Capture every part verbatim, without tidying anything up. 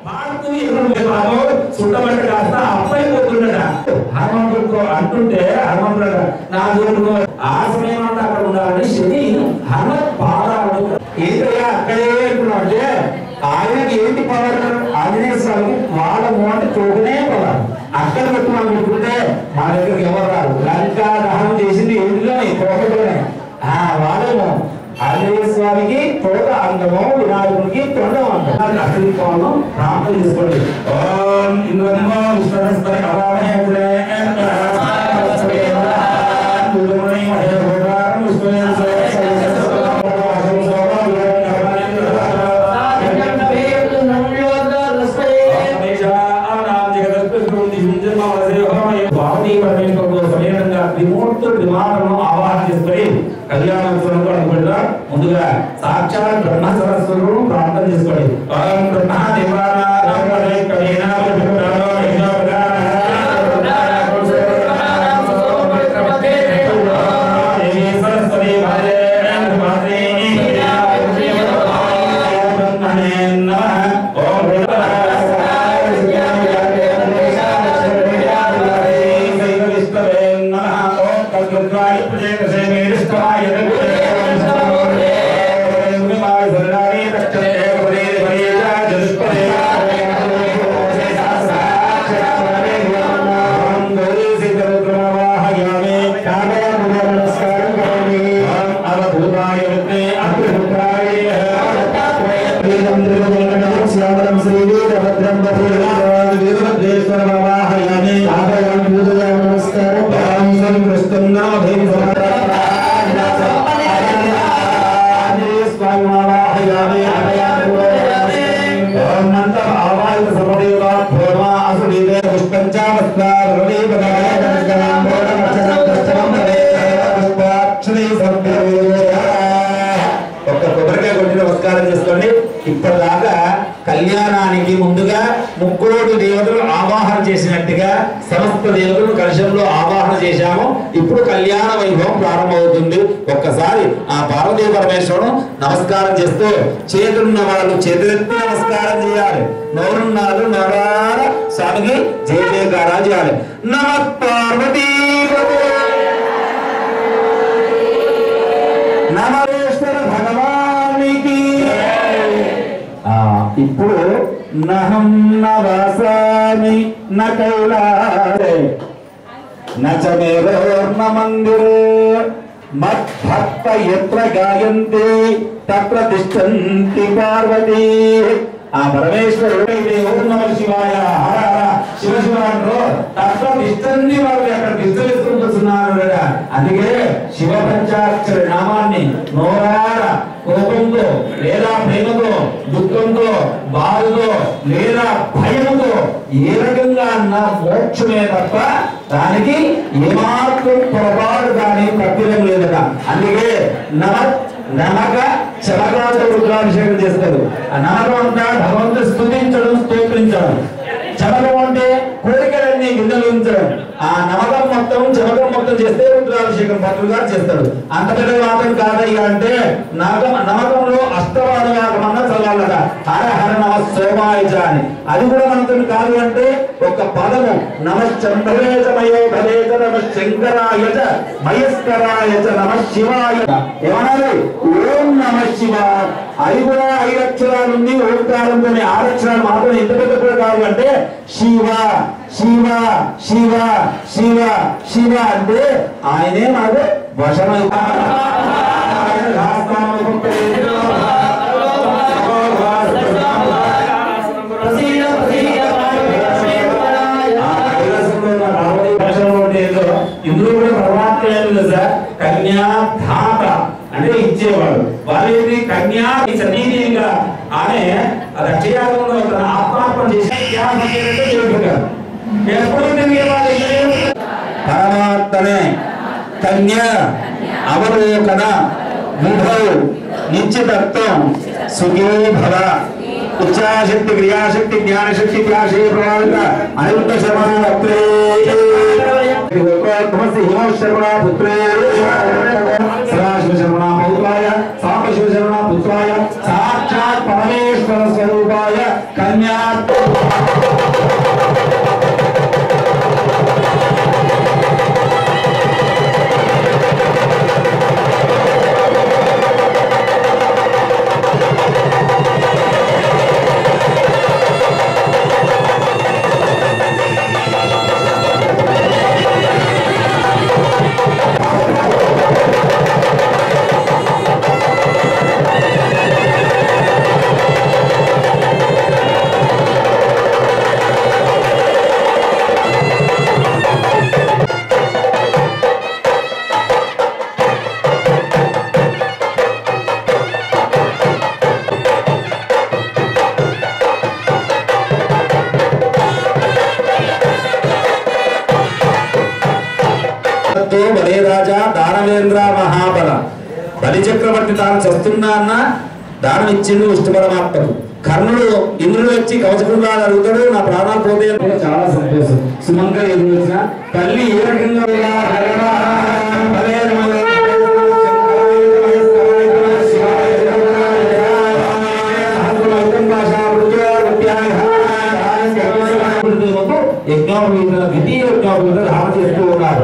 పాడుతూ ఎదురు చుట్టబట్ట కాస్త అబ్బాయి పోతుండట హనుమంతుడితో అంటుంటే హనుమంతుడు నా దేవుడు ఆ సమయం అంతా అక్కడ ఉండాలని శని హనుమత్ పాదాలు ఏంటయ్యా అక్కడే అంటే ఆయనకి ఏంటి పవర్ ఆంజనేయ స్వామికి వాళ్ళ మోట చూడనే పవర్ అక్కడ పెట్టుకున్నాం పెట్టుకుంటే మా దగ్గరికి ఎవరు రాదు లంకా దహనం చేసింది ఏంటిలోనే తోటలోనే ఆ వాళ్ళేమో ఆంజనేయ స్వామికి తోట అంగము వినాయకుడికి తొండం అంగం అక్కడికి పోవడం ప్రార్థన చేసుకోండి ఓం ఇంద్రమో విశ్వస్పతి అవామహే ముందుగా సాక్షాత్ బ్రహ్మ సరస్వతులను ప్రార్థన చేసుకోండి ఇప్పటిదాకా కళ్యాణానికి ముందుగా ముక్కోటి దేవతలు ఆవాహన చేసినట్టుగా సమస్త దేవతలు కలశంలో ఆవాహన చేశాము. ఇప్పుడు కళ్యాణ వైభవం ప్రారంభమవుతుంది. ఒక్కసారి ఆ పార్వతీ పరమేశ్వరుడు నమస్కారం చేస్తూ చేతులున్న వాళ్ళు చేతులెత్తి నమస్కారం చేయాలి. నోరున్నారు నరాల స్వామికి జయ జయకారా చేయాలి. నమ పార్వతీ నమేశ్వర భగవానికి. ఇప్పుడు నహం నవాసామి న కైలాసే న చ మేరోర్న మందిరే మద్భక్త యత్ర గాయంతే తత్ర తిష్టంతి పార్వతీ. ఆ పరమేశ్వరుడు ఓం నమః శివాయ హర హర శివ శివ అంటూ తత్వ తిష్టంతి వాళ్ళు అక్కడ విస్తరిస్తూ కూర్చున్నారు. అందుకే శివ పంచాక్షరి నామాన్ని నోరార కోపంతో లేదా ప్రేమతో దుఃఖంతో బాధతో లేదా భయంతో ఏ రకంగా అన్న మోక్షమే తప్ప దానికి ఏమాత్రం పొరపాటు కానీ తప్పిదం లేదట. అందుకే నమ నమక చమకాంత రుద్రాభిషేకం చేస్తారు. ఆ నమకం అంతా భగవంతుడు స్తుతించడం స్తోత్రించడం, చమకం అంటే కోరికలన్నీ విన్నవించడం. ఆ నమకం మొత్తం చమకం మొత్తం చేస్తే రుద్రాభిషేకం పత్రుగా చేస్తాడు. అంత పెద్ద మాత్రం కాదయ్యా అంటే నమకం నమకంలో అష్టవాదవాకమన్నా చదవాలట. హర హర నమ సోమాయ అని అది కూడా మనతో కాదు అంటే ఒక పదము నమ చంద్రేజ మయోధరేజ నమ శంకరాయజ మయస్కరాయజ నమ శివాయ ఏమనాలి? ఓం నమ శివాయ. అది కూడా ఐదు అక్షరాలు ఉంది. ఓంకారంతో ఆరు అక్షరాలు మాత్రం ఎంత పెద్ద కూడా కాదు అంటే శివ శివ శివ శివ శివ అంటే ఆయనే మనకు వశమై ఇందులో కూడా పరమాత్మ సార్ కన్యాధాత అంటే ఇచ్చేవాడు. వాళ్ళేది కన్యా సతీదేవిగా ఆమె రక్షయాగంలో తన ఆత్మార్పణ చేసి పరమాత్మనే కన్యా అవలోకన విభౌ నిత్యతత్వం సుఖీ భవ ఇచ్ఛాశక్తి క్రియాశక్తి జ్ఞానశక్తి క్లాశే ప్రభావిత అనిరుద్ధ శర్మ పుత్రే శర్మ పుత్రే సదాశివ శర్మ పౌత్రాయ సాంబశివ శర్మ పుత్రాయ సాక్షాత్ పరమేశ్వర స్వరూపాయ కన్యా బలే రాజా దానవేంద్ర మహాబల బలి చక్రవర్తి తాను చస్తున్నా అన్న దానం ఇచ్చింది విష్ణు పరమాత్మకు. కర్ణుడు ఇంద్రుడు వచ్చి కవచకుడు అడుగుతాడు, నా ప్రాణాలు పోతే చాలా సంతోషం. సుమంగా ఎదురు వచ్చిన తల్లి ఏ రకంగా యజ్ఞోపవీత ద్వితీయ యజ్ఞోపవీత ధారణ చేస్తూ ఉన్నారు.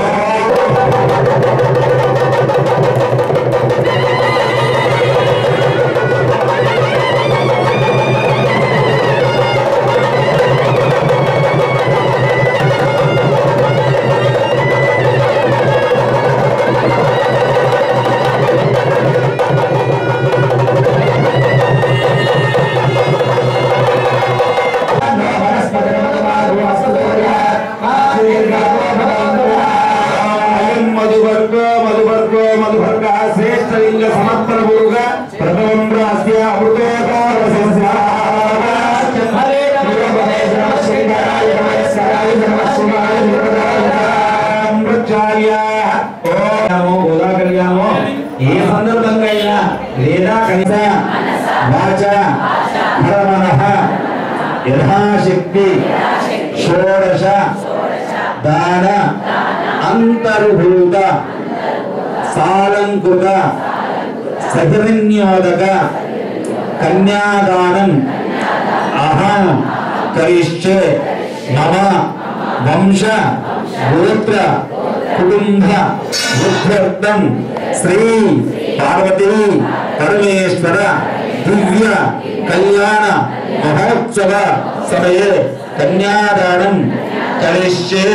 ఏ సందర్భంగా అయినా లేదా కనీస వాచ కర్మణః యథాశక్తి షోడశ దాన అంతర్భూత సాలంకృత సహిర్నియోదక కన్యాదానం అహం కరిష్యే మమ వంశ గోత్ర కుటుంబ వృద్ధ్యర్థం శ్రీ పార్వతీ పరమేశ్వర దివ్య కళ్యాణ మహోత్సవ సమయే కన్యాదానం కరిష్యే.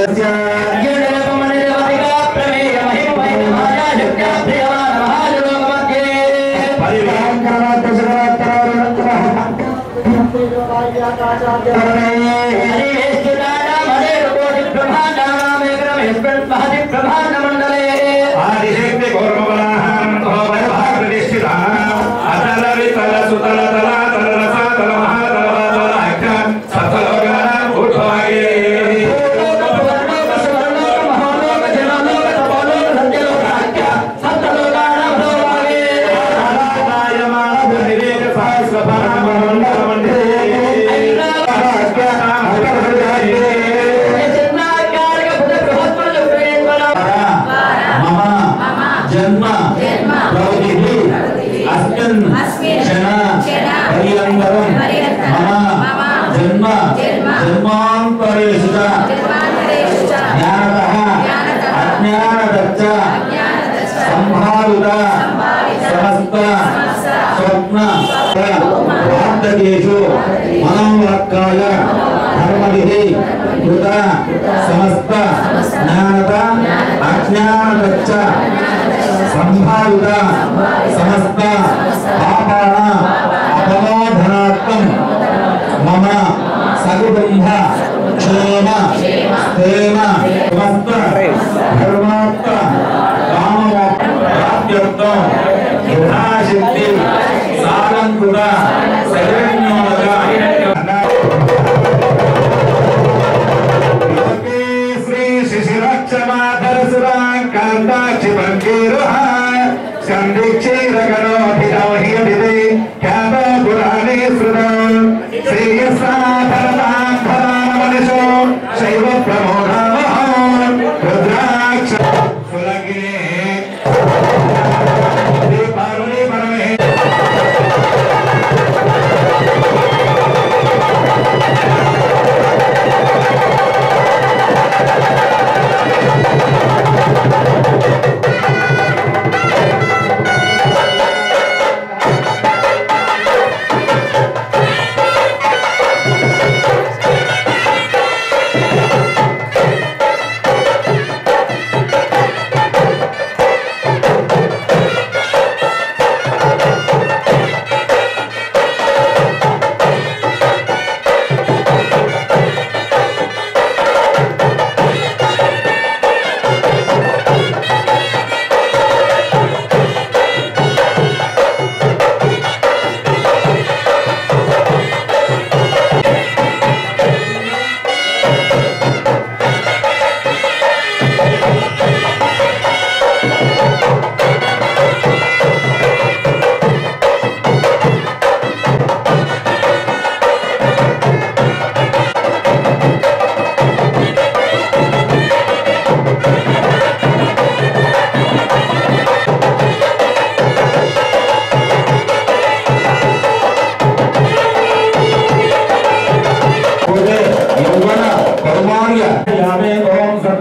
మనోవాక్కాయ ధర్మవిధి కృత సమస్త జ్ఞానత అజ్ఞానత సంభావిత సమస్త పాపాన అపమోధనార్థం మమ సకుటుంబ క్షేమ స్థేమ సమస్త ధర్మార్థ కామవాప్త్యర్థం యథాశక్తి సాలంకృత సహిర్నియోదక శ్రీ శిశిరక్షమాధరసురాం కాంతాక్షి బంగీరుహ సందీక్షీరగణోభినోహియభిదే ఖ్యాత పురాణే శృతం శ్రేయస్సాధరతాం ఫలామనిషో శైవ ప్రమోదామహ రుద్రాక్ష సులగినే శ్రీ పార్వతీ పరమే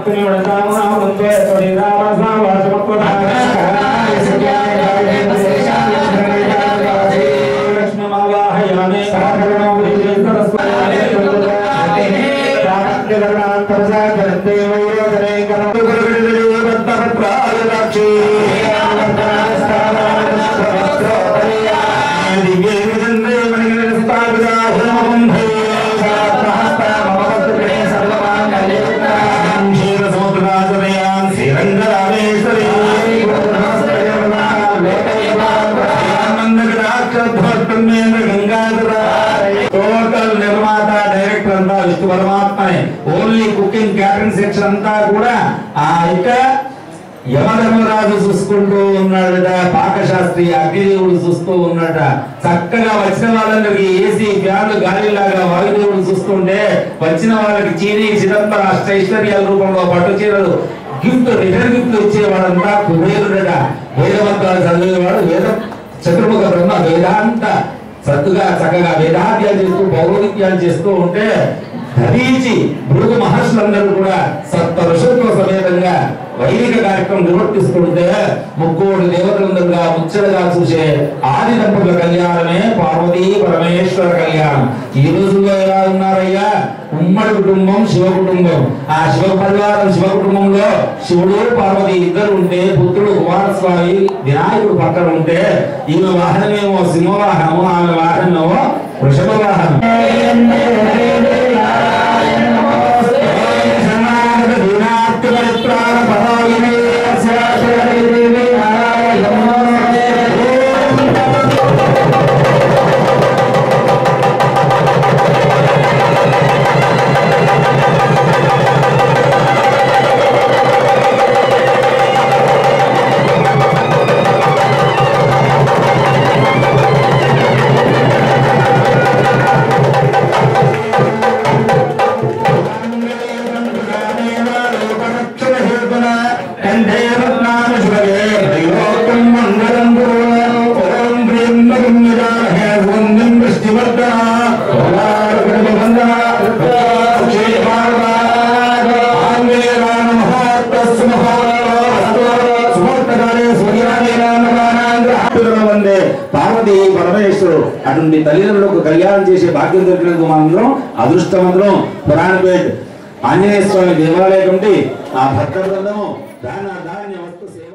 టోటల్ నిర్మాత డైరెక్టర్ అంతా విష్ణు పరమాత్మనే. ఓన్లీ కుకింగ్ క్యాటరింగ్ సెక్షన్ అంతా కూడా ఆ ఇక యమధర్మరాజు చూసుకుంటూ ఉన్నాడట, పాకశాస్త్రి అగ్నిదేవుడు చూస్తూ ఉన్నాడ. చక్కగా వచ్చిన వాళ్ళందరికి ఏసీ ఫ్యాన్లు గాలిలాగా వాయుదేవుడు చూస్తుంటే వచ్చిన వాళ్ళకి చీనీ చిదంబర అష్టైశ్వర్యాల రూపంలో పట్టు చీరలు గిఫ్ట్ రిటర్న్ గిఫ్ట్ ఇచ్చేవాడంతా కుబేరుడట. వేదవంతాలు చదివేవాడు, వేద చతుర్ముఖ బ్రహ్మ వేదాంత సత్తుగా చక్కగా వేదాధ్యాలు చేస్తూ పౌరోహిత్యాలు చేస్తూ ఉంటే ధరించి భృగు మహర్షులందరూ కూడా సప్త ఋషులతో సమేతంగా వైదిక కార్యక్రమం నిర్వర్తిస్తుంటే ముక్కోటి దేవతలందరుగా ముచ్చటగా చూసే ఆది దంపతుల కళ్యాణమే పార్వతీ పరమేశ్వర కళ్యాణం. ఈ రోజుల్లో ఎలా ఉన్నారయ్యా? ఉమ్మడి కుటుంబం శివ కుటుంబం. ఆ శివ పరివారం శివ కుటుంబంలో శివుడు పార్వతి ఇద్దరు ఉంటే పుత్రుడు కుమారస్వామి వినాయకుడు పక్కన ఉంటే ఈమె వాహనమేమో సింహవాహనము, ఆమె వాహనమేమో వృషభ వాహనం. పార్వతీ పరమేశ్వరుడు అటువంటి తల్లిదండ్రులకు కళ్యాణం చేసే భాగ్యం దొరికినందుకు మనందరం అదృష్టవంతులం. పురాణపేట్ ఆంజనేయ స్వామి దేవాలయం ఆ భక్త బృందము దాన ధాన్య వస్తు